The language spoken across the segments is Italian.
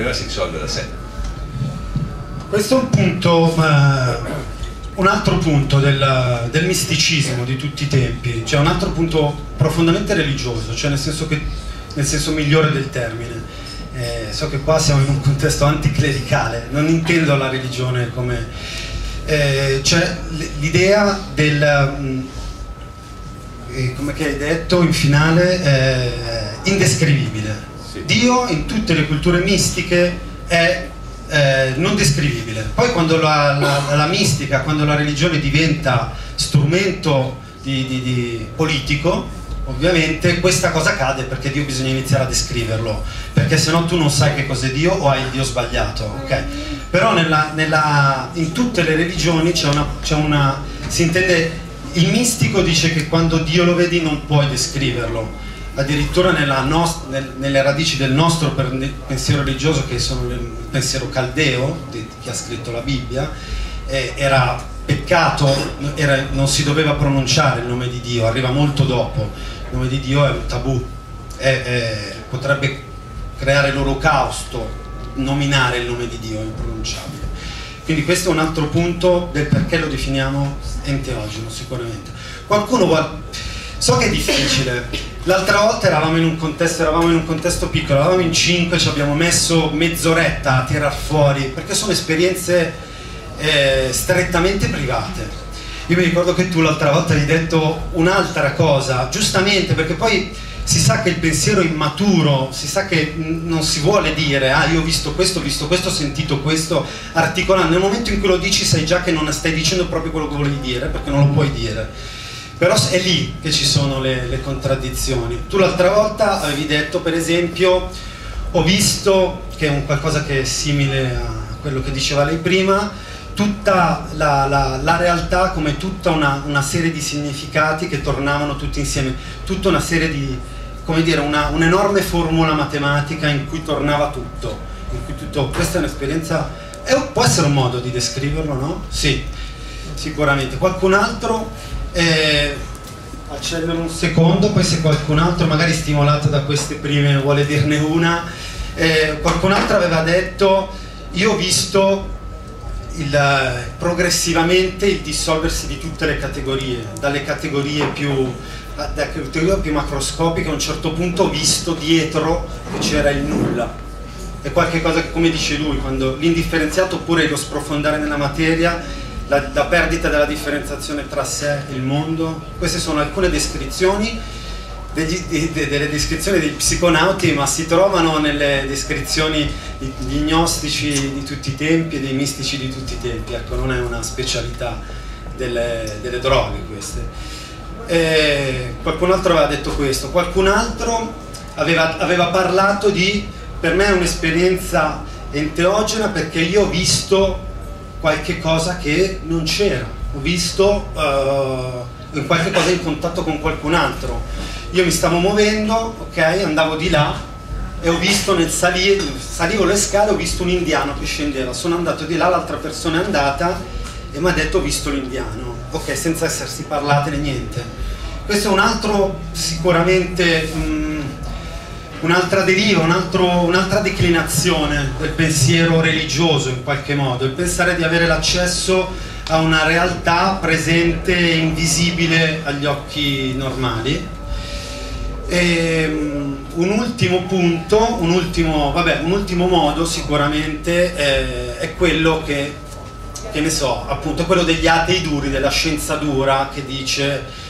problema si risolve da sé. Questo è un punto, un altro punto del misticismo di tutti i tempi, cioè un altro punto profondamente religioso, cioè nel senso migliore del termine. So che qua siamo in un contesto anticlericale, non intendo la religione come... cioè l'idea del... come che hai detto in finale, indescrivibile. Sì. Dio in tutte le culture mistiche è non descrivibile. Poi quando la mistica, quando la religione diventa strumento politico, ovviamente questa cosa cade, perché Dio bisogna iniziare a descriverlo, perché sennò tu non sai che cos'è Dio o hai il Dio sbagliato, ok? Però in tutte le religioni si intende, il mistico dice che quando Dio lo vedi non puoi descriverlo. Addirittura nelle radici del nostro pensiero religioso, che sono il pensiero caldeo, di chi ha scritto la Bibbia, era peccato, non si doveva pronunciare il nome di Dio, arriva molto dopo. Il nome di Dio è un tabù, potrebbe creare l'olocausto, nominare il nome di Dio è impronunciabile. Quindi questo è un altro punto del perché lo definiamo enteogeno, sicuramente. Qualcuno vuole... So che è difficile. L'altra volta eravamo in un contesto piccolo, eravamo in 5, ci abbiamo messo mezz'oretta a tirar fuori, perché sono esperienze strettamente private. Io mi ricordo che tu l'altra volta hai detto un'altra cosa, giustamente, perché poi si sa che il pensiero immaturo, si sa che non si vuole dire io ho visto questo, ho sentito questo, articolando. Nel momento in cui lo dici sai già che non stai dicendo proprio quello che volevi dire, perché non lo puoi dire. Però è lì che ci sono le contraddizioni. Tu l'altra volta avevi detto, per esempio, ho visto, che è un qualcosa che è simile a quello che diceva lei prima, tutta la realtà come tutta una serie di significati che tornavano tutti insieme, tutta una serie di, come dire, un'enorme formula matematica in cui tornava tutto, questa è un'esperienza, può essere un modo di descriverlo, no? Sì, sicuramente. Qualcun altro? Accendere un secondo, poi se qualcun altro, magari stimolato da queste prime, vuole dirne una. Qualcun altro aveva detto: io ho visto progressivamente il dissolversi di tutte le categorie, dalle categorie più macroscopiche. A un certo punto ho visto dietro che c'era il nulla. È qualche cosa che, come dice lui, quando l'indifferenziato, oppure lo sprofondare nella materia, la perdita della differenziazione tra sé e il mondo. Queste sono alcune descrizioni delle descrizioni dei psiconauti, ma si trovano nelle descrizioni degli gnostici di tutti i tempi e dei mistici di tutti i tempi. Ecco, non è una specialità delle droghe queste. Qualcun altro aveva detto questo, qualcun altro aveva parlato di, per me è un'esperienza enteogena perché io ho visto qualche cosa che non c'era, ho visto qualche cosa in contatto con qualcun altro. Io mi stavo muovendo, ok, andavo di là e ho visto salivo le scale, ho visto un indiano che scendeva, sono andato di là, l'altra persona è andata e mi ha detto ho visto l'indiano, ok, senza essersi parlate né niente. Questo è un altro, sicuramente un'altra deriva, un'altra declinazione del pensiero religioso, in qualche modo, il pensare di avere l'accesso a una realtà presente e invisibile agli occhi normali. Un ultimo punto, un ultimo modo sicuramente è quello che ne so, appunto, quello degli atei duri, della scienza dura, che dice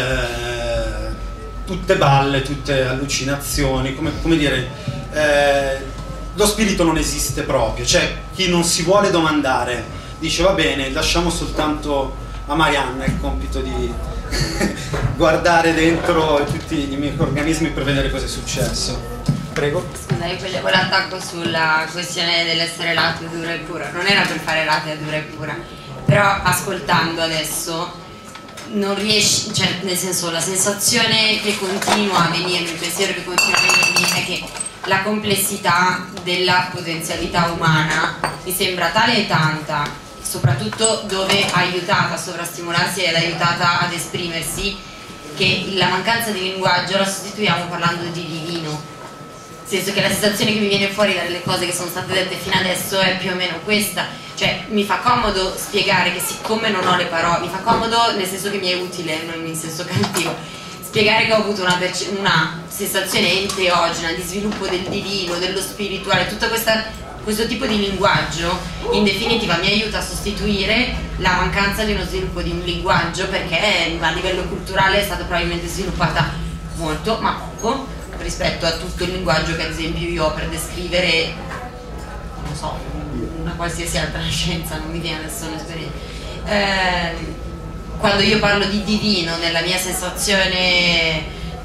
tutte balle, tutte allucinazioni, come dire, lo spirito non esiste proprio, cioè chi non si vuole domandare dice va bene, lasciamo soltanto a Marianna il compito di guardare dentro tutti i microrganismi per vedere cosa è successo. Prego. Scusa, io volevo l'attacco sulla questione dell'essere latte, dura e pura, non era per fare latte dura e pura, però ascoltando adesso non riesci, cioè nel senso, la sensazione che continua a venirmi, il pensiero che continua a venirmi è che la complessità della potenzialità umana mi sembra tale e tanta, soprattutto dove è aiutata a sovrastimolarsi ed è aiutata ad esprimersi, che la mancanza di linguaggio la sostituiamo parlando di divino. senso che la sensazione che mi viene fuori dalle cose che sono state dette fino adesso è più o meno questa, cioè mi fa comodo spiegare che siccome non ho le parole, mi fa comodo nel senso che mi è utile, non in senso cattivo, spiegare che ho avuto una sensazione enteogena di sviluppo del divino, dello spirituale, tutto questo tipo di linguaggio in definitiva mi aiuta a sostituire la mancanza di uno sviluppo di un linguaggio, perché a livello culturale è stata probabilmente sviluppata molto, ma poco, rispetto a tutto il linguaggio che ad esempio io ho per descrivere, non so, una qualsiasi altra scienza, non mi viene adesso un'esperienza. Quando io parlo di divino nella mia sensazione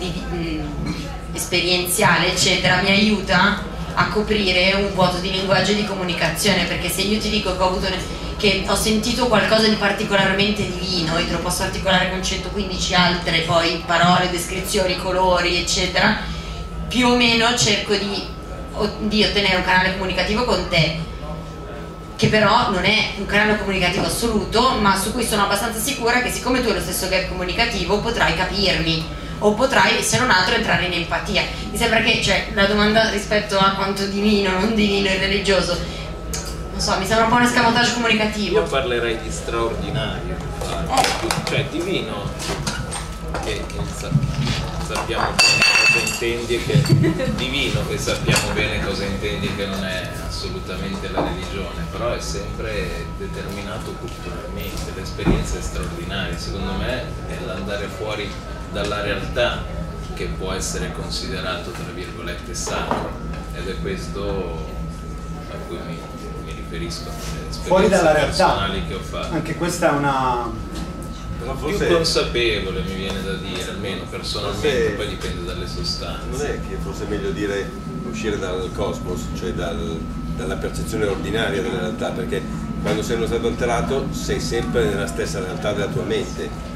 esperienziale eccetera, mi aiuta a coprire un vuoto di linguaggio e di comunicazione, perché se io ti dico che ho sentito qualcosa di particolarmente divino e te lo posso articolare con 115 altre poi parole, descrizioni, colori eccetera, più o meno cerco di ottenere un canale comunicativo con te, che però non è un canale comunicativo assoluto, ma su cui sono abbastanza sicura che siccome tu hai lo stesso gap comunicativo potrai capirmi, o potrai, se non altro, entrare in empatia. Mi sembra che, cioè, la domanda rispetto a quanto divino, non divino e religioso, non so, mi sembra un po' un escamotage comunicativo. Io parlerei di straordinario, cioè divino, che sappiamo bene cosa intendi, e che divino che sappiamo bene cosa intendi, che non è assolutamente la religione, però è sempre determinato culturalmente. L'esperienza è straordinaria, secondo me è l'andare fuori dalla realtà che può essere considerato tra virgolette sacro, ed è questo a cui mi riferisco, alle fuori dalla realtà personali che ho fatto. Anche questa è una più consapevole, mi viene da dire, almeno personalmente, poi dipende dalle sostanze. Non è che fosse meglio dire uscire dal cosmos, cioè dalla percezione ordinaria della realtà, perché quando sei in uno stato alterato sei sempre nella stessa realtà della tua mente.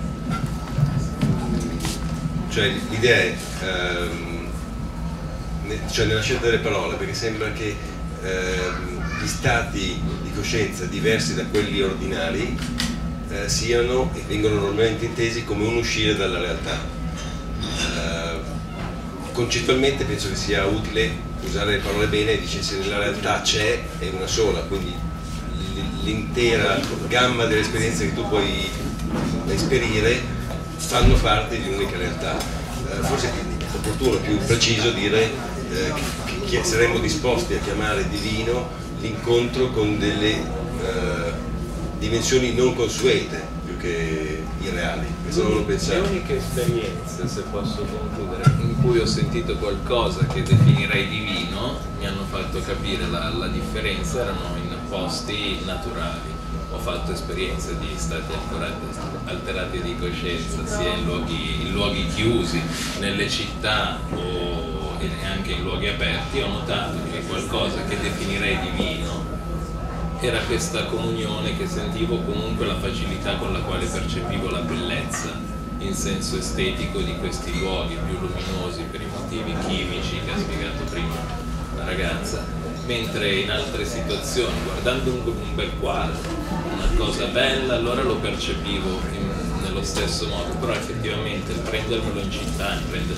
Cioè l'idea è, cioè nella scelta delle parole, perché sembra che gli stati di coscienza diversi da quelli ordinari siano e vengono normalmente intesi come un uscire dalla realtà. Concettualmente penso che sia utile usare le parole bene e dice se nella realtà c'è è una sola, quindi l'intera gamma delle esperienze che tu puoi esperire fanno parte di un'unica realtà. Forse è più opportuno, più preciso dire che saremmo disposti a chiamare divino l'incontro con delle dimensioni non consuete più che irreali. Le uniche esperienze, se posso concludere, in cui ho sentito qualcosa che definirei divino, mi hanno fatto capire la differenza, erano in posti naturali. Ho fatto esperienze di stati alterati di coscienza sia in luoghi chiusi, nelle città e anche in luoghi aperti. Ho notato che qualcosa che definirei divino era questa comunione che sentivo, comunque la facilità con la quale percepivo la bellezza in senso estetico di questi luoghi più luminosi per i motivi chimici che ha spiegato prima la ragazza, mentre in altre situazioni, guardando un bel quadro, una cosa bella, allora lo percepivo nello stesso modo, però effettivamente il prendermelo in città,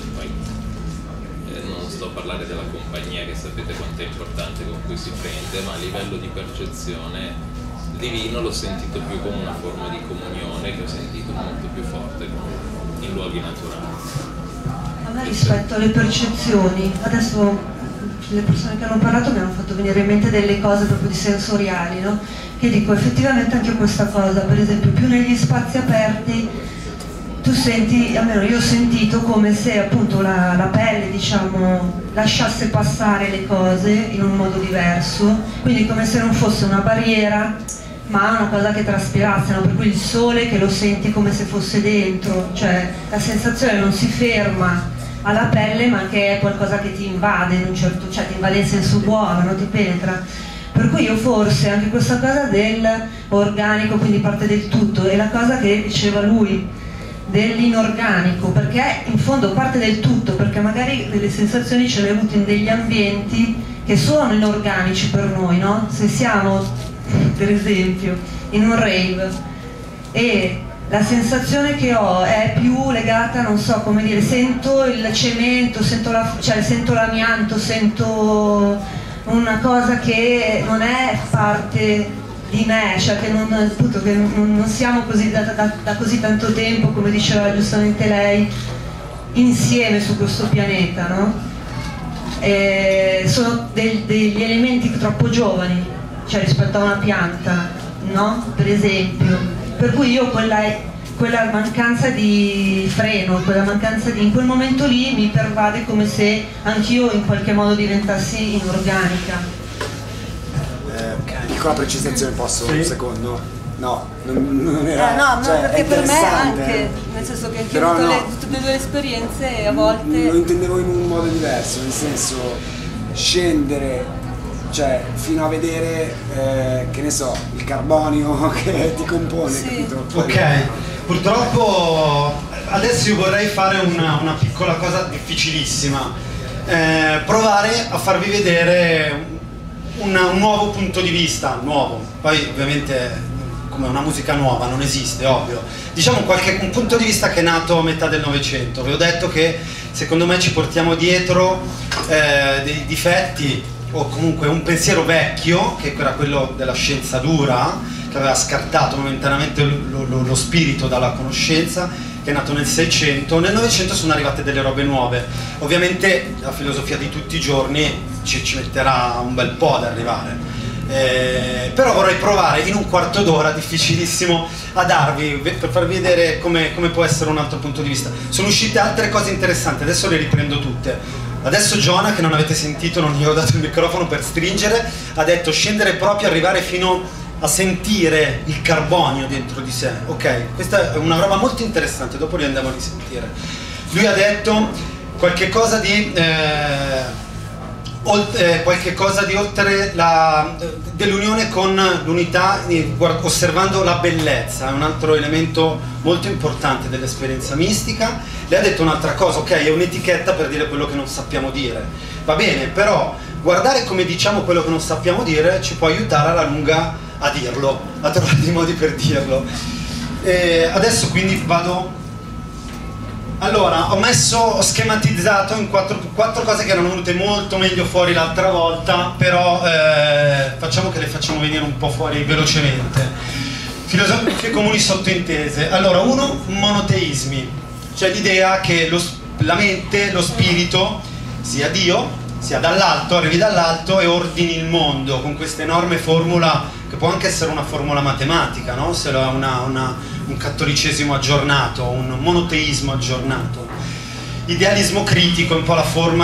non sto a parlare della compagnia, che sapete quanto è importante con cui si prende, ma a livello di percezione divino l'ho sentito più come una forma di comunione, che ho sentito molto più forte in luoghi naturali. A me rispetto alle percezioni, adesso le persone che hanno parlato mi hanno fatto venire in mente delle cose proprio di sensoriali, no? Che dico effettivamente anche questa cosa, per esempio più negli spazi aperti tu senti, almeno io ho sentito come se appunto la pelle, diciamo, lasciasse passare le cose in un modo diverso, quindi come se non fosse una barriera ma una cosa che traspirasse, no? Per cui il sole che lo senti come se fosse dentro, cioè la sensazione non si ferma alla pelle ma che è qualcosa che ti invade in un certo, cioè ti invade in senso buono, no? Ti penetra. Per cui io forse anche questa cosa dell'organico, quindi parte del tutto, è la cosa che diceva lui, dell'inorganico, perché in fondo parte del tutto, perché magari delle sensazioni ce le hai avute in degli ambienti che sono inorganici per noi, no? Se siamo, per esempio, in un rave e la sensazione che ho è più legata, non so come dire, sento il cemento, sento l'amianto, sento una cosa che non è parte di me, cioè che non siamo così da così tanto tempo, come diceva giustamente lei, insieme su questo pianeta, no? Sono degli elementi troppo giovani, cioè rispetto a una pianta, no? Per esempio. Per cui io quella mancanza di freno, quella mancanza in quel momento lì mi pervade, come se anch'io in qualche modo diventassi inorganica. Piccola precisazione, posso? Sì. Un secondo? No, non era... no, cioè, perché per me anche, nel senso che anche tutte e due le esperienze a volte... Lo intendevo in un modo diverso, nel senso scendere, cioè fino a vedere, che ne so, il carbonio che ti compone, sì. Capito? Ok, purtroppo adesso io vorrei fare una piccola cosa difficilissima, provare a farvi vedere un nuovo punto di vista, nuovo, poi ovviamente come una musica nuova non esiste, ovvio, diciamo un punto di vista che è nato a metà del Novecento. Vi ho detto che secondo me ci portiamo dietro dei difetti, o comunque un pensiero vecchio, che era quello della scienza dura, che aveva scartato momentaneamente lo spirito dalla conoscenza, che è nato nel 600. Nel 900 sono arrivate delle robe nuove. Ovviamente la filosofia di tutti i giorni ci metterà un bel po' ad arrivare, però vorrei provare in un quarto d'ora, difficilissimo, a darvi, per farvi vedere come può essere un altro punto di vista. Sono uscite altre cose interessanti, adesso le riprendo tutte. Adesso Giona, che non avete sentito, non gli ho dato il microfono per stringere, ha detto scendere proprio, arrivare fino a sentire il carbonio dentro di sé. Ok, questa è una roba molto interessante, dopo li andiamo a risentire. Lui ha detto qualche cosa di oltre dell'unione con l'unità, osservando la bellezza, è un altro elemento molto importante dell'esperienza mistica. Lei ha detto un'altra cosa, ok, è un'etichetta per dire quello che non sappiamo dire, va bene, però guardare come diciamo quello che non sappiamo dire ci può aiutare alla lunga a dirlo, a trovare dei modi per dirlo. Adesso quindi vado. Allora, ho schematizzato in quattro cose che erano venute molto meglio fuori l'altra volta, però facciamo che le facciamo venire un po' fuori velocemente. Filosofie comuni sottintese. Allora, uno, monoteismi, cioè l'idea che la mente, lo spirito, sia Dio, sia dall'alto, arrivi dall'alto e ordini il mondo con questa enorme formula, che può anche essere una formula matematica, no? Se è un cattolicesimo aggiornato, un monoteismo aggiornato. Idealismo critico è un po' la forma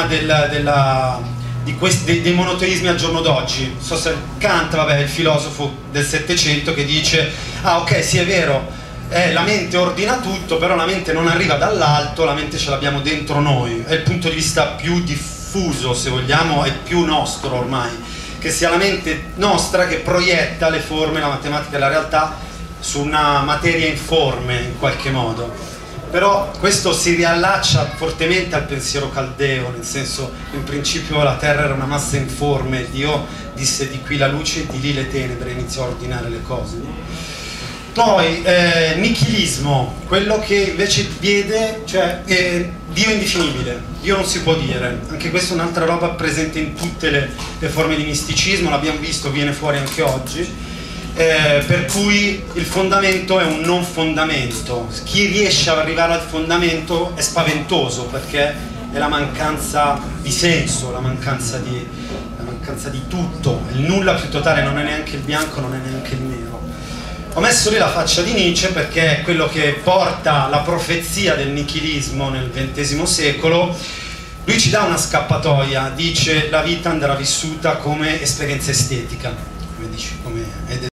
dei monoteismi al giorno d'oggi. Non so se Kant, vabbè, il filosofo del Settecento, che dice ah ok, sì, è vero, la mente ordina tutto, però la mente non arriva dall'alto, la mente ce l'abbiamo dentro noi. È il punto di vista più diffuso, se vogliamo, è più nostro ormai, che sia la mente nostra che proietta le forme, la matematica e la realtà su una materia informe in qualche modo. Però questo si riallaccia fortemente al pensiero caldeo, nel senso, in principio la terra era una massa informe, Dio disse di qui la luce e di lì le tenebre, iniziò a ordinare le cose. Poi nichilismo, quello che invece vede, cioè Dio è indefinibile, Dio non si può dire. Anche questa è un'altra roba presente in tutte le forme di misticismo, l'abbiamo visto, viene fuori anche oggi. Per cui il fondamento è un non fondamento. Chi riesce ad arrivare al fondamento è spaventoso, perché è la mancanza di senso, la mancanza di tutto. Il nulla più totale, non è neanche il bianco, non è neanche il nero. Ho messo lì la faccia di Nietzsche perché è quello che porta la profezia del nichilismo nel XX secolo. Lui ci dà una scappatoia, dice la vita andrà vissuta come esperienza estetica, come dice, come